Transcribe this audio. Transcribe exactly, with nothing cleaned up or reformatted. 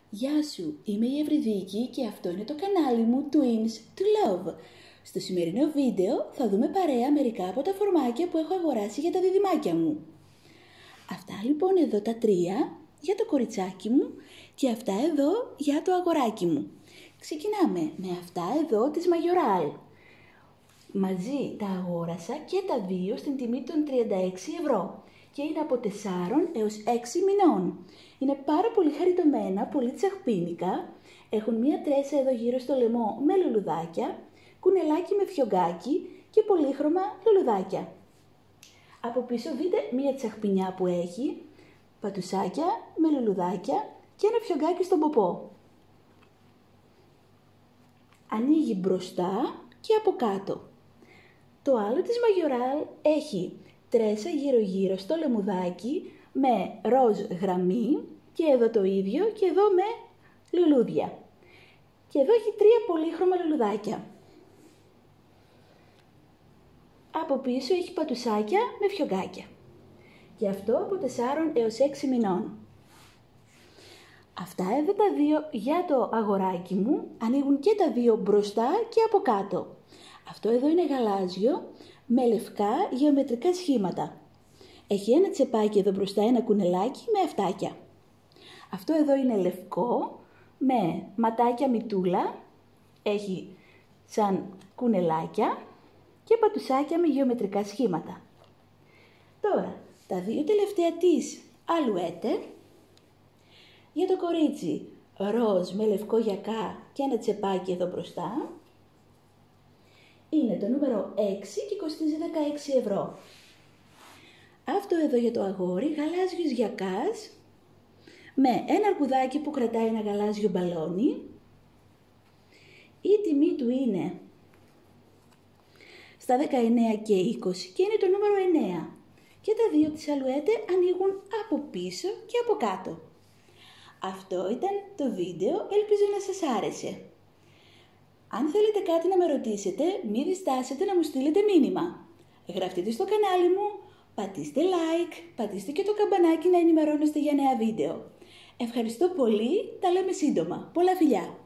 Γεια σου, είμαι η Ευρυδίκη και αυτό είναι το κανάλι μου Twins to Love. Στο σημερινό βίντεο θα δούμε παρέα μερικά από τα φορμάκια που έχω αγοράσει για τα διδυμάκια μου. Αυτά λοιπόν εδώ τα τρία για το κοριτσάκι μου και αυτά εδώ για το αγοράκι μου. Ξεκινάμε με αυτά εδώ της Majoral. Μαζί τα αγόρασα και τα δύο στην τιμή των τριάντα έξι ευρώ και είναι από τεσσάρων έως έξι μηνών. Είναι πάρα πολύ χαριτωμένα, πολύ τσαχπίνικα, έχουν μία τρέσα εδώ γύρω στο λαιμό με λουλουδάκια, κουνελάκι με φιωγκάκι και πολύχρωμα λουλουδάκια. Από πίσω δείτε μία τσαχπινιά που έχει, πατουσάκια με λουλουδάκια και ένα φιωγκάκι στον ποπό. Ανοίγει μπροστά και από κάτω. Το άλλο της Majoral έχει τρέσα γύρω-γύρω στο λεμουδάκι με ροζ γραμμή και εδώ το ίδιο και εδώ με λουλούδια. Και εδώ έχει τρία πολύχρωμα λουλουδάκια. Από πίσω έχει πατουσάκια με φιωγκάκια. Και αυτό από τεσσάρων έως έξι μηνών. Αυτά εδώ τα δύο για το αγοράκι μου ανοίγουν και τα δύο μπροστά και από κάτω. Αυτό εδώ είναι γαλάζιο με λευκά γεωμετρικά σχήματα. Έχει ένα τσεπάκι εδώ μπροστά, ένα κουνελάκι με αυτάκια. Αυτό εδώ είναι λευκό με ματάκια μητούλα, έχει σαν κουνελάκια και πατουσάκια με γεωμετρικά σχήματα. Τώρα, τα δύο τελευταία της αλουέτε, για το κορίτσι ροζ με λευκό γιακά και ένα τσεπάκι εδώ μπροστά, είναι το νούμερο έξι και κοστίζει δεκαέξι ευρώ. Αυτό εδώ για το αγόρι, γαλάζιος γιακάς, με ένα αρκουδάκι που κρατάει ένα γαλάζιο μπαλόνι. Η τιμή του είναι στα δεκαεννέα και είκοσι και είναι το νούμερο εννέα. Και τα δύο της αλουέτε ανοίγουν από πίσω και από κάτω. Αυτό ήταν το βίντεο, ελπίζω να σας άρεσε. Αν θέλετε κάτι να με ρωτήσετε, μην διστάσετε να μου στείλετε μήνυμα. Γραφτείτε στο κανάλι μου, πατήστε like, πατήστε και το καμπανάκι να ενημερώνεστε για νέα βίντεο. Ευχαριστώ πολύ, τα λέμε σύντομα. Πολλά φιλιά!